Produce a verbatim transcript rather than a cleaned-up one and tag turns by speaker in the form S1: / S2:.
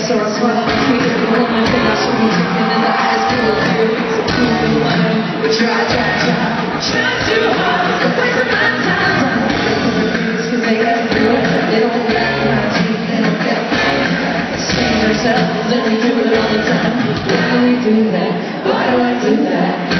S1: So I smile and keep it rolling. I think I should be taken in the high school series. So cool and lame. But try, try, try. Try too hard. It's a waste of my time. Cause they got through it. They don't like my teeth. They don't get it. They sing themselves and we do it all the time. Why do we do that? Why do I do that?